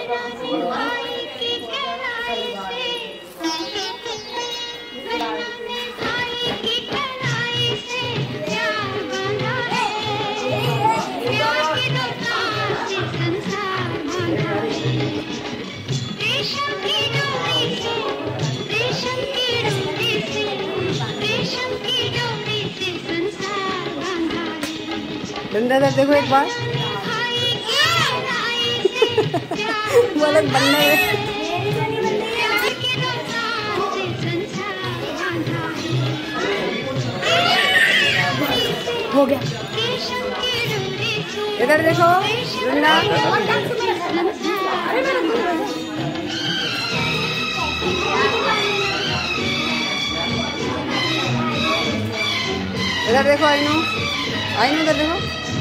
डंडा देखो एक बार गलत बनने हो गया। इधर देखो डंडा इधर देखो आइनो इधर देखो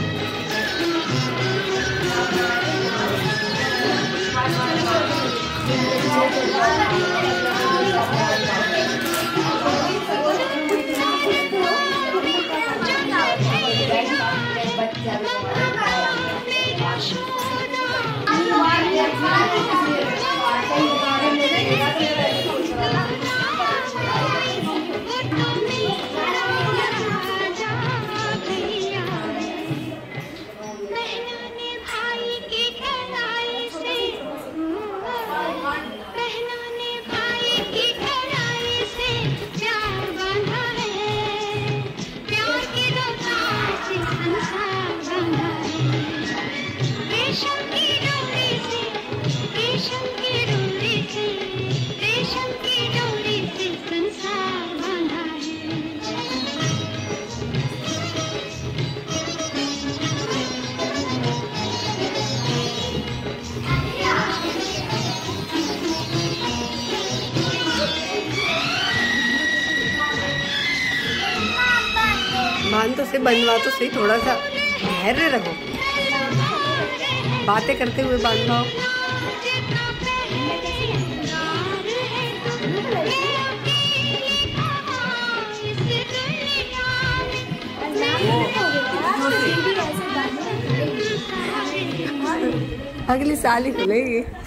बांध तो से बनवा तो सही, थोड़ा सा धैर्य रखो, बातें करते हुए बांधवाओ। अगली साल ही खुलेगी।